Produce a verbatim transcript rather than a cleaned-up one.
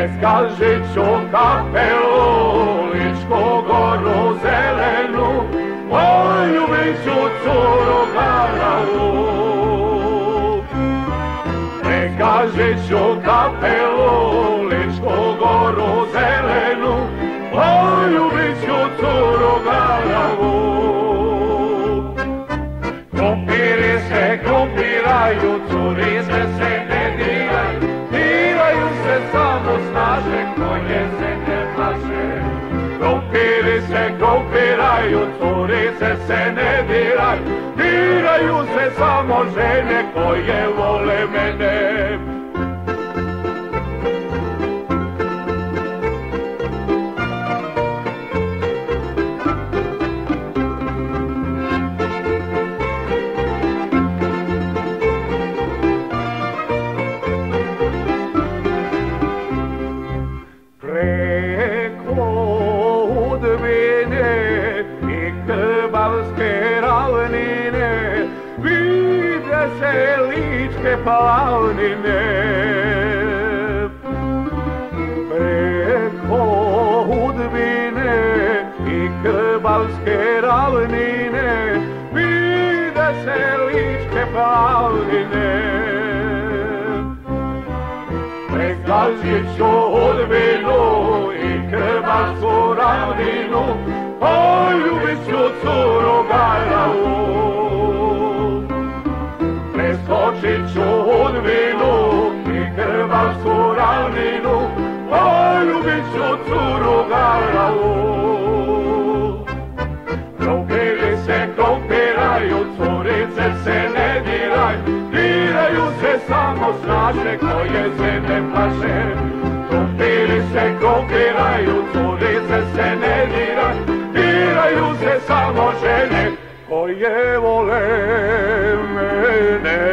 Preskažiću kapelu, Ličku goru zelenu, poljubiću curu Garavu. Prekažiću kapelu, Ličku goru zelenu, poljubiću curu Garavu. Krumpiri se krumpiraju, curice se ne diraju, diraju se samo snaže koje se ne plaše. Krumpiri se krumpiraju, curice se ne diraju, diraju se samo žene koje vole mene. Preko Udbine i Krbalske ravnine vide se Ličke planine. Preko Udbine i Krbalske ravnine vide se Ličke planine. Prekažiću Udbinu i Krbalsku ravninu, poljubiću curu Garavu. Preskočiću Udbinu i Krbalsku ravninu, poljubiću curu Garavu. Krumpiri se krumpiraju, curice se ne diraju, diraju se samo snaže koje se ne plaše. Krumpiri se krumpiraju, curice se ne diraju, diraju se samo žene koje vole mene.